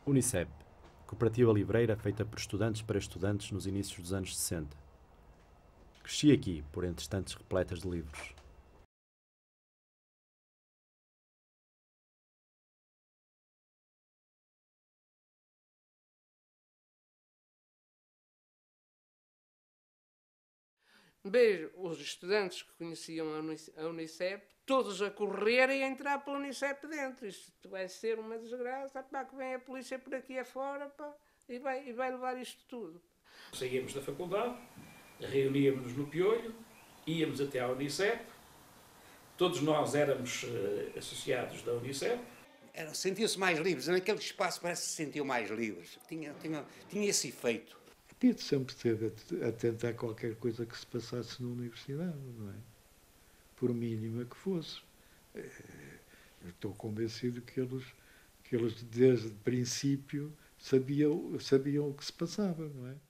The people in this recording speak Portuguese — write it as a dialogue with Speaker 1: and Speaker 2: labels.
Speaker 1: Unicep, cooperativa livreira feita por estudantes para estudantes nos inícios dos anos 60. Cresci aqui, por entre estantes repletas de livros.
Speaker 2: Vejo os estudantes que conheciam a Unicep, todos a correr e a entrar pela Unicep dentro. Isto vai ser uma desgraça, pá, que vem a polícia por aqui afora, pá, e vai levar isto tudo.
Speaker 3: Saíamos da faculdade, reuníamos-nos no Piolho, íamos até à Unicep, todos nós éramos associados da Unicep.
Speaker 4: Sentiam-se mais livres, naquele espaço parece que se sentiam mais livres, tinha esse efeito.
Speaker 5: Havia de sempre ser atento a qualquer coisa que se passasse na universidade, não é? Por mínima que fosse. Eu estou convencido que eles desde o princípio sabiam o que se passava, não é?